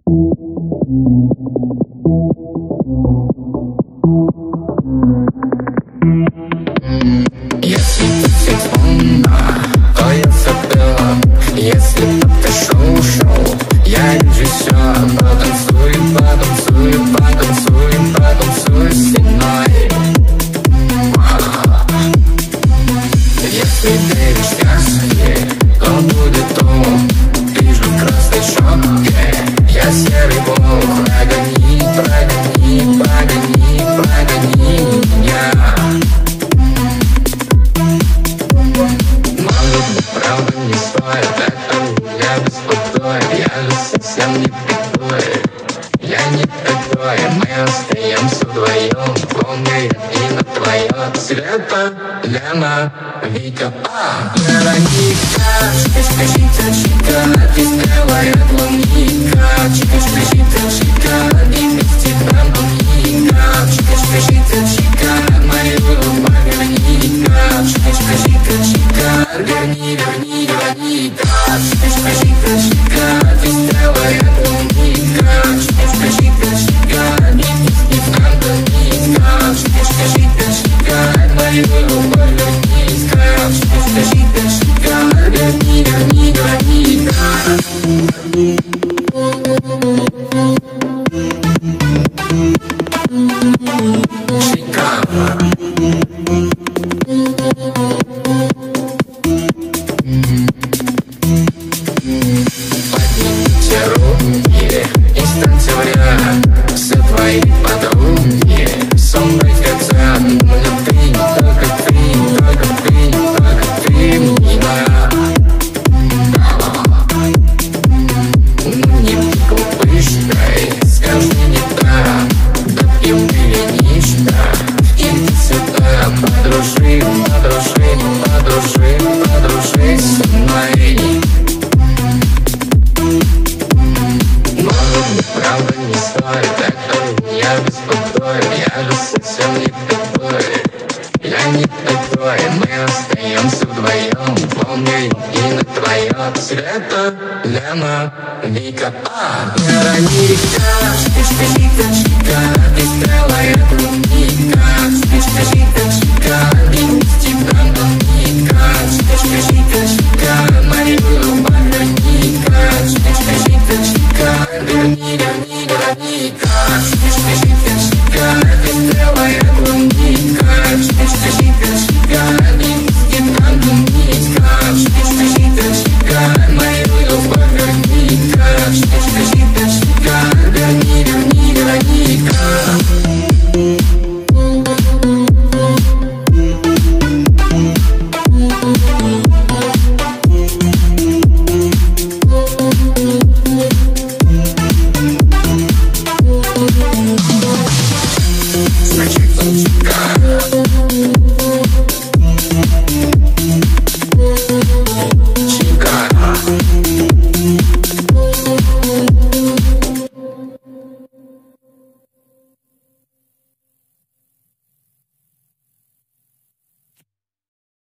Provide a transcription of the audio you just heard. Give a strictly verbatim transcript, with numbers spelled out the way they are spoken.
Если ты симфонна, то я сопела. Если ток-шоу ушел, я режиссер. Потанцуй, потанцуй, потанцуй, потанцуй со мной. Если веришь в сказки, то будет он. Ты же в красной шапке, я серый волк. Прогони, прогони, прогони, прогони меня. Может быть, правда не стоит, это меня беспокоит. Я же совсем не такой, я не такой. Мы остаемся вдвоем, помню и на твоем. Света, Лена, Вика, а Вероника. Чика, чика, чика, ты сделай луника. Чика, чика, чика, чика, и без тебя луника. Чика, чика, чика, чика, мою любовь Вероника. Чика, чика, чика, чика, верни, верни, Вероника. Чика, чика, чика, чика, ты сделай луника. Чика, чика, чика, чика, и без тебя луника. Чика, чика, чика, чика, мою любовь Вероника. Чика, чика, чика, верни, верни, Вероника. Поднимите руки, инстанция в ряд. Все твои подруги со мной хотят. Но ты, только ты, только ты, только ты меня. Ну не глупышкой, скажи не так. Да пьем винишко, иди сюда. Подружи, подружи, подружи, подружи со мной. Может быть, правда не стоит, это меня беспокоит. Я же совсем не такой, я не такой. Мы остаемся вдвоем, помню и на твоем. Света, Лена, Вика, а Вероника. Чика, чика, чика, ты сделай луника. Чика, чика, чика, и без тебя луника. Чика, чика, чика, мою любовь